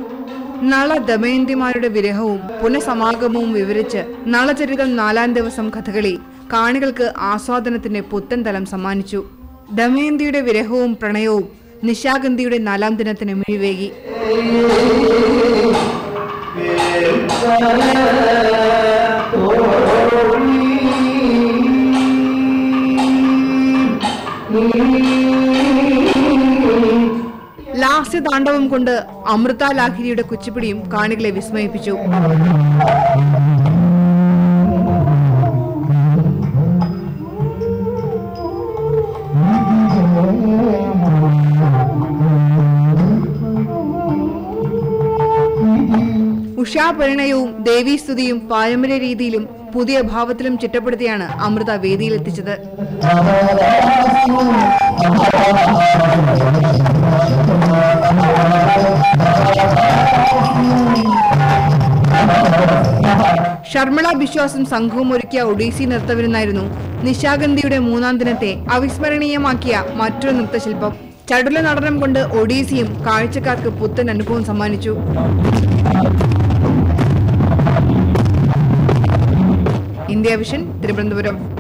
നള ദമയന്തിമാരുടെ വിരഹവും പുനഃസമാഗമവും വിവരിച്ച് നളചരിതം 4-ാം ദിവസം കഥകളി കാണികൾക്ക് ആസ്വാദനത്തിന്റെ പുത്തൻ തലം സമ്മാനിച്ചു. ദമയന്തിയുടെ വിരഹവും പ്രണയവും നിശാഗന്ധിയുടെ 4-ാം ദിനത്തിന് മിഴിവേകി. ലാസ്യ താണ്ഡവം കൊണ്ട് അമൃത ലാഹിരിയുടെ കുച്ചിപ്പിടിയും കാണികളെ വിസ്മയിപ്പിച്ചു. ഉഷാപരിണയവും ദേവീസ്തുതിയും പാരമ്പര്യ രീതിയിലും പുതിയ ഭാവത്തിലും ചിട്ടപ്പെടുത്തിയാണ് അമൃത വേദിയിലെത്തിച്ചത്. ഷർമിള ബിശ്വാസും സംഘവും ഒരുക്കിയ ഒഡീസി നൃത്തവിരുന്നായിരുന്നു നിശാഗന്ധിയുടെ 3-ാം ദിനത്തെ അവിസ്മരണീയമാക്കിയ മറ്റൊരു നൃത്തശില്പം. ചടുല നടനം കൊണ്ട് ഒഡീസിയും കാഴ്ചക്കാർക്ക് പുത്തൻ അനുഭവം സമ്മാനിച്ചു. India vision, Thiruvananthapuram.